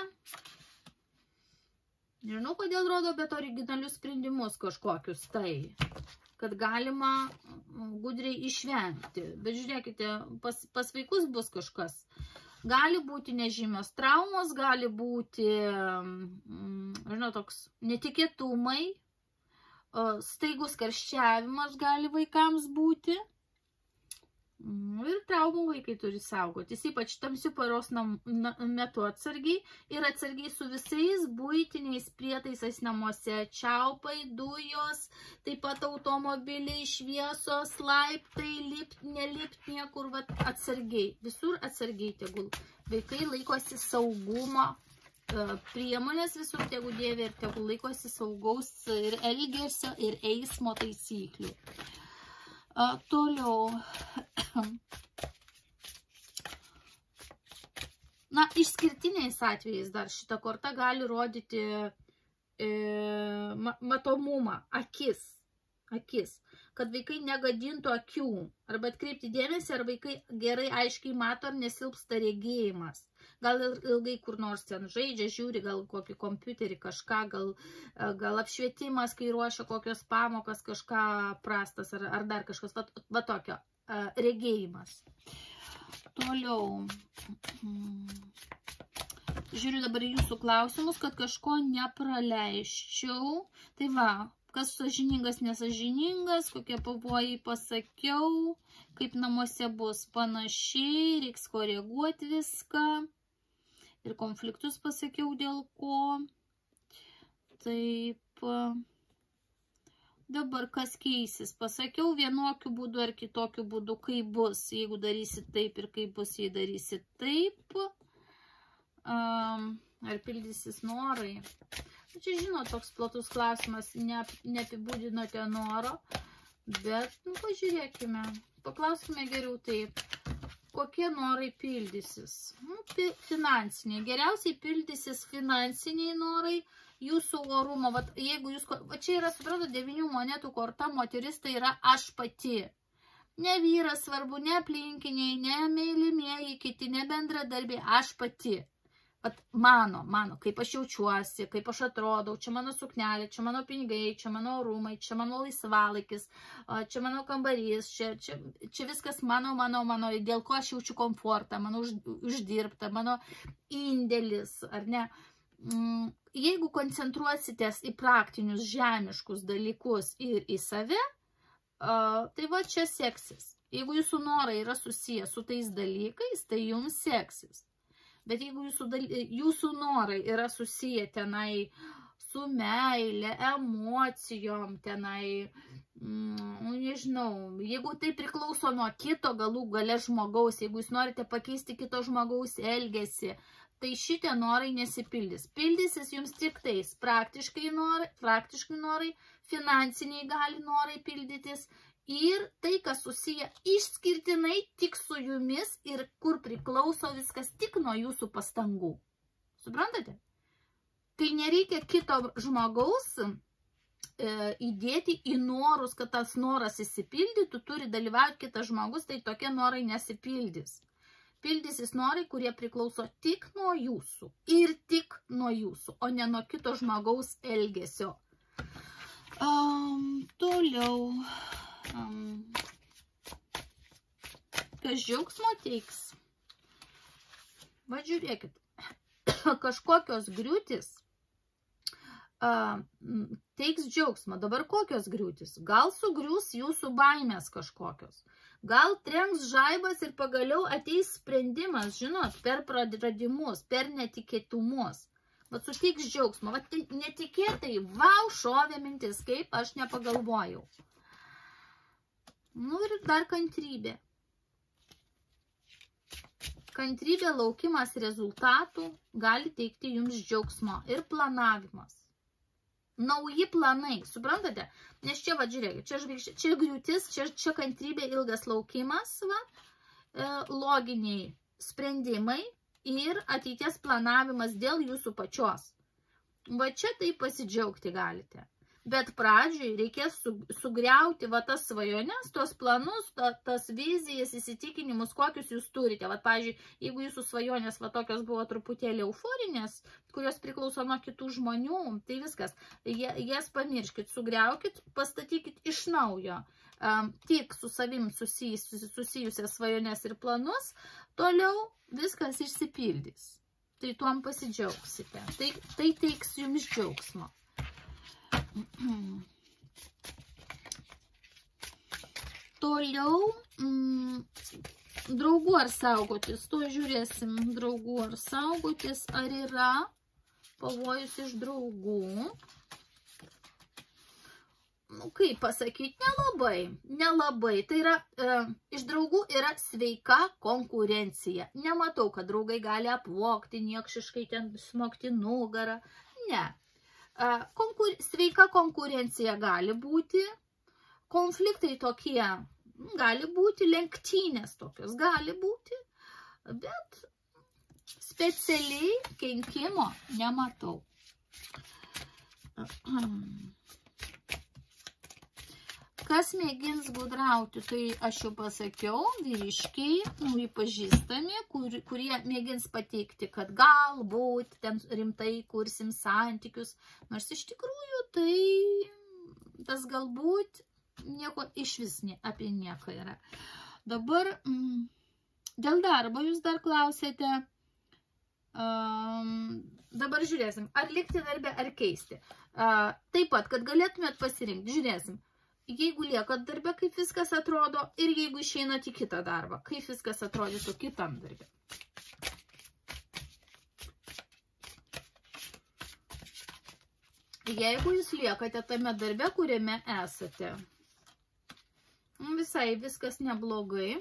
Nežinau, kodėl rodo, bet originalius sprendimus kažkokius tai, kad galima gudriai išvengti. Bet žiūrėkite, pas, pas vaikus bus kažkas. Gali būti nežymios traumos, gali būti, žinau, toks netikėtumai, staigus karščiavimas gali vaikams būti. Ir traumų vaikai turi saugotis, ypač tamsių paros metu atsargiai ir atsargiai su visais buitiniais prietaisais namuose, čiaupai, dujos, taip pat automobiliai, šviesos, laiptai, lipt, nelipt niekur, vat, atsargiai, visur atsargiai tegul. Vaikai laikosi saugumo priemonės, visur tegul dėvi ir tegul laikosi saugaus ir elgesio ir eismo taisyklių. A, toliau. Na, išskirtiniais atvejais dar šita korta gali rodyti e, matomumą, akis, akis, kad vaikai negadintų akių, arba atkreipti dėmesį, ar vaikai gerai aiškiai mato, ar nesilpsta regėjimas. Gal ilgai kur nors ten žaidžia, žiūri, gal kokį kompiuterį, kažką, gal, gal apšvietimas, kai ruošia kokios pamokas, kažką prastas, ar, ar dar kažkas, va, va tokio, regėjimas. Toliau. Žiūriu dabar jūsų klausimus, kad kažko nepraleisčiau. Tai va, kas sąžiningas, nesažiningas, kokie pavojai pasakiau, kaip namuose bus panašiai, reiks koreguoti viską. Ir konfliktus pasakiau dėl ko. Taip. Dabar kas keisis? Pasakiau vienokiu būdu ar kitokiu būdu, kaip bus. Jeigu darysit taip ir kaip bus, jei darysit taip. Um, ar pildysis norai? Čia, žinot, toks platus klausimas, ne, neapibūdinote noro. Bet, nu, pažiūrėkime. Paklauskime geriau taip. Kokie norai pildysis? Nu, finansiniai. Geriausiai pildysis finansiniai norai, jūsų orumo. Vat, jeigu jūs, va čia yra, suprantu, devynių monetų korta, moteris tai yra aš pati. Ne vyras svarbu, ne aplinkiniai, ne meilimieji, kiti, ne bendradarbiai, aš pati. Vat mano, mano, kaip aš jaučiuosi, kaip aš atrodau, čia mano suknelė, čia mano pinigai, čia mano rūmai, čia mano laisvalaikis, čia mano kambarys, čia, čia, čia viskas mano, mano, mano, dėl ko aš jaučiu komfortą, mano už, uždirbta, mano indėlis, ar ne? Jeigu koncentruositės į praktinius žemiškus dalykus ir į save, tai va čia seksis. Jeigu jūsų norai yra susiję su tais dalykais, tai jums seksis. Bet jeigu jūsų, jūsų norai yra susiję tenai su meilė, emocijom, tenai, mm, nežinau, jeigu tai priklauso nuo kito galų gale žmogaus, jeigu jūs norite pakeisti kito žmogaus elgesį, tai šitie norai nesipildys. Pildysis jums tik tais praktiškai norai, praktiškai norai, finansiniai gali norai pildytis. Ir tai, kas susiję išskirtinai tik su jumis ir kur priklauso viskas tik nuo jūsų pastangų. Suprantate? Tai nereikia kito žmogaus e, įdėti į norus, kad tas noras įsipildytų, turi dalyvauti kitas žmogus, tai tokie norai nesipildys. Pildysis norai, kurie priklauso tik nuo jūsų ir tik nuo jūsų, o ne nuo kito žmogaus elgesio. Um, toliau... Um, kas džiaugsmo teiks? Va, žiūrėkit, kažkokios griūtis uh, teiks džiaugsmą. Dabar kokios griūtis? Gal sugriūs jūsų baimės kažkokios. Gal trenks žaibas ir pagaliau ateis sprendimas, žinot, per praradimus, per netikėtumus. Vat suteiks džiaugsmą. Vat netikėtai, vau, šovė mintis, kaip aš nepagalvojau. Nu ir dar kantrybė. Kantrybė, laukimas rezultatų gali teikti jums džiaugsmo ir planavimas. Nauji planai, suprantate? Nes čia, va, žiūrėkit, čia, žvaigždė, čia griūtis, čia, čia kantrybė, ilgas laukimas, va, e, loginiai sprendimai ir ateities planavimas dėl jūsų pačios. Va čia tai pasidžiaugti galite. Bet pradžioj reikės sugriauti va tas svajones, tos planus, ta, tas vizijas, įsitikinimus, kokius jūs turite. Vat, pavyzdžiui, jeigu jūsų svajonės va tokios buvo truputėlį euforinės, kurios priklauso nuo kitų žmonių, tai viskas. Jas pamirškit, sugriaukit, pastatykit iš naujo. Um, tik su savim susijus, susijusias svajones ir planus, toliau viskas išsipildys. Tai tuom pasidžiaugsite. Tai, tai teiks jums džiaugsmo. Toliau, mm, draugų ar saugotis. To žiūrėsim, draugų ar saugotis, ar yra pavojus iš draugų. Nu, kaip pasakyti, nelabai, nelabai. Tai yra, e, iš draugų yra sveika konkurencija. Nematau, kad draugai gali apvogti, niekšiškai ten smogti nugarą. Ne. E, konkur, sveika konkurencija gali būti, konfliktai tokie gali būti, lenktynės tokios gali būti, bet specialiai kenkimo nematau. Kas mėgins gudrauti, tai aš jau pasakiau, vyriškiai, nauji pažįstami, kur, kurie mėgins pateikti, kad galbūt ten rimtai kursim santykius, nors iš tikrųjų tai tas galbūt nieko iš vis ne, apie nieką yra. Dabar mm, dėl darbo jūs dar klausėte, um, dabar žiūrėsim, ar likti darbę, ar keisti. Uh, taip pat, kad galėtumėt pasirinkti, žiūrėsim. Jeigu liekat darbę, kaip viskas atrodo, ir jeigu išeinat į kitą darbą, kaip viskas atrodytų kitam darbę. Jeigu jūs liekate tame darbe, kuriame esate, visai viskas neblogai,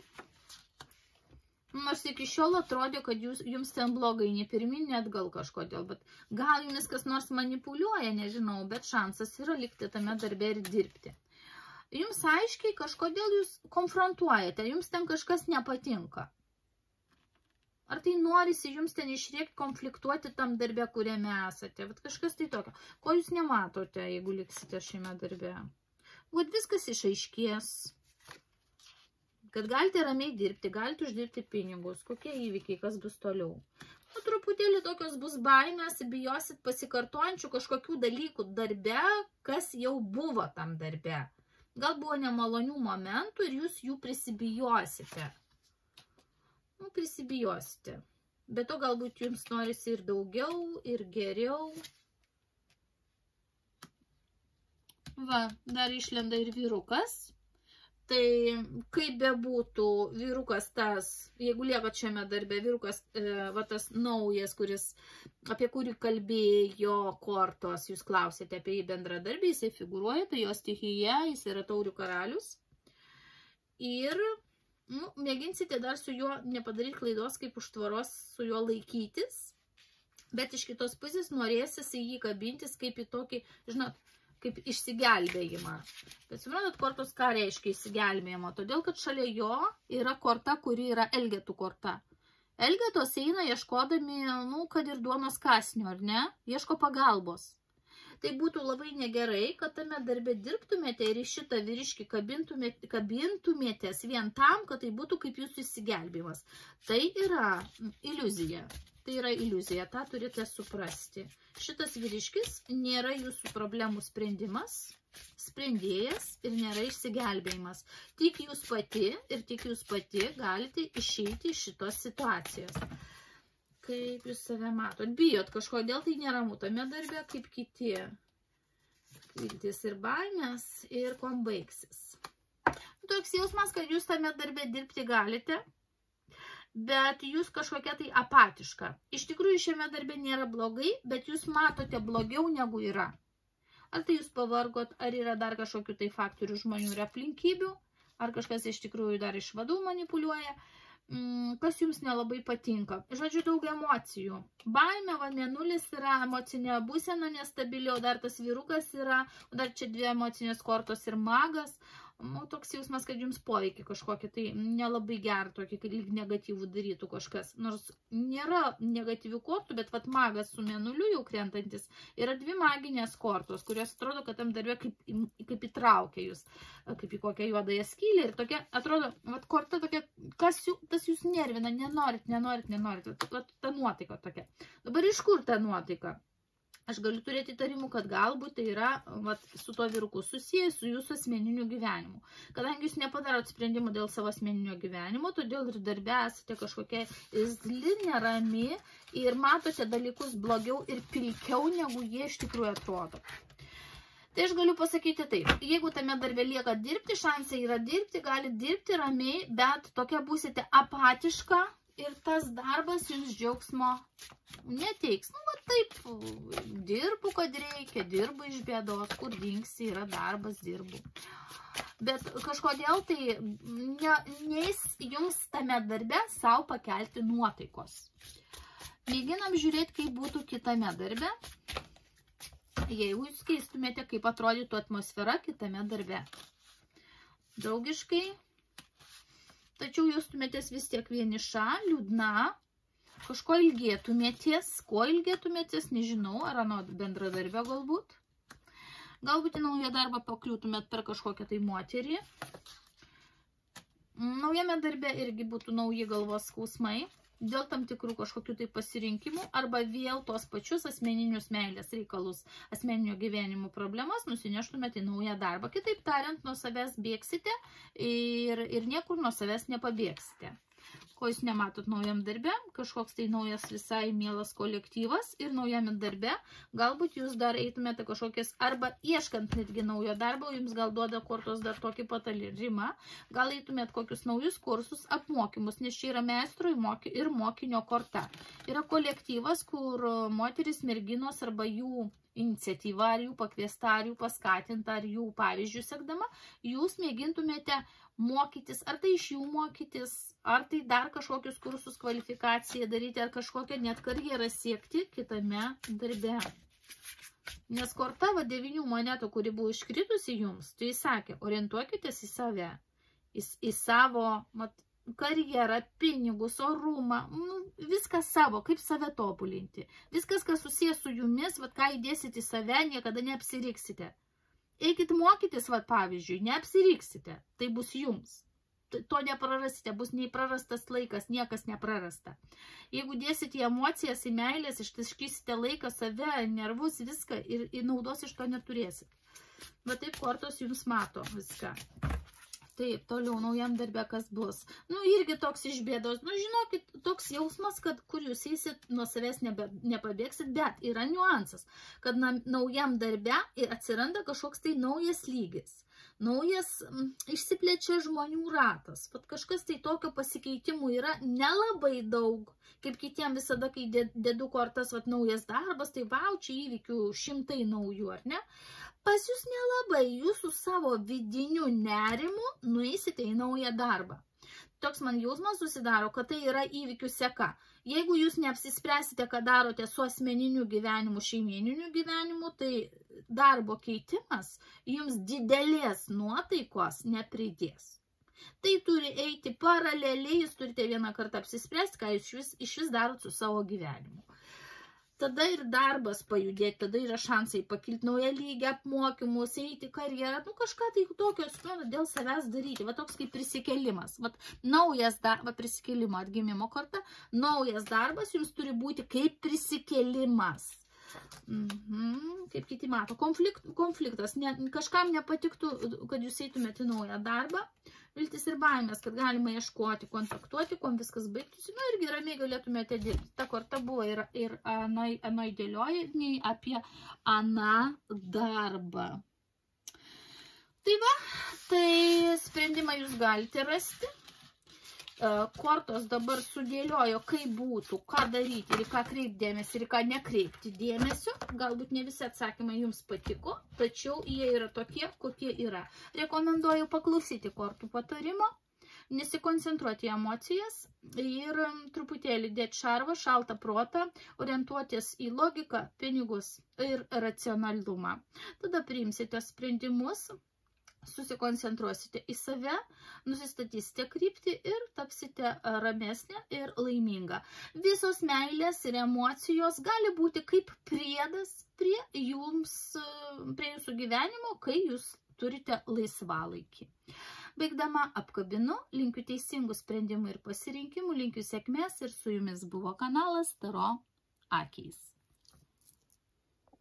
nors iki šiol atrodė, kad jūs, jums ten blogai, ne pirmin, net gal kažkodėl, bet gal jumis kas nors manipuliuoja, nežinau, bet šansas yra likti tame darbe ir dirbti. Jums aiškiai kažkodėl jūs konfrontuojate, jums ten kažkas nepatinka. Ar tai norisi jums ten išrėkti, konfliktuoti tam darbe, kuriame esate, bet kažkas tai tokio. Ko jūs nematote, jeigu liksite šiame darbe? Vat viskas išaiškės, kad galite ramiai dirbti, galite uždirbti pinigus, kokie įvykiai, kas bus toliau. Nu, truputėlį tokios bus baimės, bijosit pasikartojančių kažkokių dalykų darbe, kas jau buvo tam darbe. Gal buvo nemalonių momentų ir jūs jų prisibijosite. Nu, prisibijosite. Bet to galbūt jums norisi ir daugiau, ir geriau. Va, dar išlenda ir vyrukas. Tai kaip bebūtų vyrukas tas, jeigu liekat šiame darbe, vyrukas e, va tas naujas, kuris, apie kurį kalbėjo kortos, jūs klausėte apie jį bendradarbį, jisai figūruoja, tai jo stichija, jis yra taurių karalius. Ir nu, mėginsite dar su juo nepadaryti klaidos, kaip už tvaros su juo laikytis, bet iš kitos pusės norėsis į jį kabintis kaip į tokį, žinot, kaip išsigelbėjimą. Bet suprantat, kortos ką reiškia išsigelbėjimą? Todėl, kad šalia jo yra korta, kuri yra elgetų korta. Elgetos eina ieškodami, nu, kad ir duonos kąsnio, ar ne? Ieško pagalbos. Tai būtų labai negerai, kad tame darbe dirbtumėte ir į šitą vyriškį kabintumėte, kabintumėtės vien tam, kad tai būtų kaip jūsų išsigelbėjimas. Tai yra iliuzija. Tai yra iliuzija, tą turite suprasti. Šitas vyriškis nėra jūsų problemų sprendimas, sprendėjas ir nėra išsigelbėjimas. Tik jūs pati ir tik jūs pati galite išeiti iš šitos situacijos. Kaip jūs save matot? Bijot kažkodėl tai neramu tame darbe, kaip kiti. Viltis ir baimės ir kuom baigsis. Toks jausmas, kad jūs tame darbe dirbti galite, bet jūs kažkokia tai apatiška. Iš tikrųjų šiame darbe nėra blogai, bet jūs matote blogiau negu yra. Ar tai jūs pavargot, ar yra dar kažkokių tai faktorių žmonių ir aplinkybių, ar kažkas iš tikrųjų dar iš vadų manipuliuoja, kas jums nelabai patinka. Žodžiu, daug emocijų. Baimė, va, mėnulis yra emocinė būsena nestabili, o dar tas vyrukas yra, o dar čia dvi emocinės kortos ir magas. Nu, toks jausmas, kad jums poveikį kažkokį tai nelabai gerą, tokį, kad lyg negatyvų darytų kažkas. Nors nėra negatyvių kortų, bet vat magas su mėnuliu jau krentantis yra dvi maginės kortos, kurios atrodo, kad tam darbe kaip, kaip įtraukia jūs, kaip į kokią juodąją skylę. Ir tokia, atrodo, vat korta tokia, kas jų, tas jūs nervina, nenorit, nenorit, nenorit. Vat, ta nuotaika tokia. Dabar iš kur ta nuotaika? Aš galiu turėti įtarimų, kad galbūt tai yra vat, su tuo vyruku susijęs su jūsų asmeniniu gyvenimu. Kadangi jūs nepadarot sprendimų dėl savo asmeninio gyvenimo, todėl ir darbe esate kažkokia irzli, nerami ir matote dalykus blogiau ir pilkiau, negu jie iš tikrųjų atrodo. Tai aš galiu pasakyti taip, jeigu tame darbe lieka dirbti, šansai yra dirbti, gali dirbti ramiai, bet tokia būsite apatiška ir tas darbas jums džiaugsmo neteiks. Nu, va taip, dirbu, kad reikia, dirbu iš bėdos, kur dingsi, yra darbas, dirbu. Bet kažkodėl tai ne, neis jums tame darbe savo pakelti nuotaikos. Mėginam žiūrėti, kaip būtų kitame darbe. Jeigu jūs keistumėte, kaip atrodytų atmosfera kitame darbe. Draugiškai, tačiau jūs tumėtės vis tiek vieniša, liūdna, kažko ilgėtumėtės, ko ilgėtumėtės, nežinau, ar anot bendradarbio galbūt. Galbūt į naują darbą pakliūtumėt per kažkokią tai moterį. Naujame darbe irgi būtų nauji galvos skausmai. Dėl tam tikrų kažkokių tai pasirinkimų arba vėl tos pačius asmeninius meilės reikalus, asmeninio gyvenimo problemas nusineštumėte į naują darbą. Kitaip tariant, nuo savęs bėgsite ir, ir niekur nuo savęs nepabėgsite. Ko jūs nematot naujam darbe, kažkoks tai naujas visai mielas kolektyvas ir naujame darbe, galbūt jūs dar eitumėte kažkokias, arba ieškant netgi naujo darbo, jums gal duoda kortos dar tokį patarimą, gal eitumėt kokius naujus kursus, apmokymus, nes čia yra meistro ir mokinio korta. Yra kolektyvas, kur moteris, merginos arba jų iniciatyva, ar jų pakviesta, ar jų paskatinta, ar jų pavyzdžių sekdama, jūs mėgintumėte mokytis, ar tai iš jų mokytis, ar tai dar kažkokius kursus, kvalifikaciją daryti, ar kažkokią net karjerą siekti kitame darbe. Nes korta va devynių monetų, kuri buvo iškritusi jums, tai jis sakė, orientuokitės į save, į, į savo mat, karjerą, pinigus, orumą, nu, viską savo, kaip save tobulinti. Viskas, kas susijęs su jumis, vat, ką įdėsit į save, niekada neapsiriksite. Eikit mokytis, vat, pavyzdžiui, neapsiriksite, tai bus jums. To neprarasite, bus nei prarastas laikas, niekas neprarasta. Jeigu dėsite į emocijas, į meilės, ištaškysite laiką, save, nervus, viską ir, ir naudos iš to neturėsit. Va taip kortos jums mato viską. Taip, toliau naujam darbe kas bus. Nu, irgi toks iš bėdos. Nu, žinokit, toks jausmas, kad kur jūs eisit, nuo savęs nebe, nepabėgsit, bet yra niuansas, kad na, naujam darbe atsiranda kažkoks tai naujas lygis. Naujas m, išsiplečia žmonių ratas. Pat kažkas tai tokio pasikeitimų yra nelabai daug. Kaip kitiem visada, kai dedu kortas, vat, naujas darbas, tai vau, čia įvykių šimtai naujų, ar ne? Pas jūs nelabai, jūs su savo vidiniu nerimu nueisite į naują darbą. Toks man jausmas susidaro, kad tai yra įvykių seka. Jeigu jūs neapsispręsite, ką darote su asmeniniu gyvenimu, šeimininiu gyvenimu, tai darbo keitimas jums didelės nuotaikos nepridės. Tai turi eiti paraleliai, jūs turite vieną kartą apsispręsti, ką jūs vis, iš vis darot su savo gyvenimu. Tada ir darbas pajudėti, tada yra šansai pakilti naują lygį, apmokymus, eiti karjerą, nu kažką tai tokios, nu, dėl savęs daryti, va toks kaip prisikėlimas. Va, naujas darbas, prisikėlimo atgimimo korta, naujas darbas jums turi būti kaip prisikėlimas. Mhm, kaip kiti mato, Konflikt, konfliktas, ne, kažkam nepatiktų, kad jūs eitumėte naują darbą, viltis ir baimės, kad galima ieškoti, kontaktuoti, kuom viskas baigtųsi, nu irgi ramiai galėtumėte dirbti. Ta korta buvo ir, ir anoj, anoj dėliojai apie aną darbą. Tai va, tai sprendimą jūs galite rasti. Kortos dabar sudėliojo, kaip būtų, ką daryti ir ką kreipti dėmesį ir ką nekreipti dėmesio. Galbūt ne visi atsakymai jums patiko, tačiau jie yra tokie, kokie yra. Rekomenduoju paklausyti kortų patarimo, nesikoncentruoti į emocijas ir truputėlį dėti šarvą, šaltą protą, orientuotis į logiką, pinigus ir racionalumą. Tada priimsite sprendimus, susikoncentruosite į save, nusistatysite kryptį ir tapsite ramesnė ir laiminga. Visos meilės ir emocijos gali būti kaip priedas prie, jums, prie jūsų gyvenimo, kai jūs turite laisvalaikį. Baigdama apkabinu, linkiu teisingų sprendimų ir pasirinkimų, linkiu sėkmės ir su jumis buvo kanalas Taro Akys.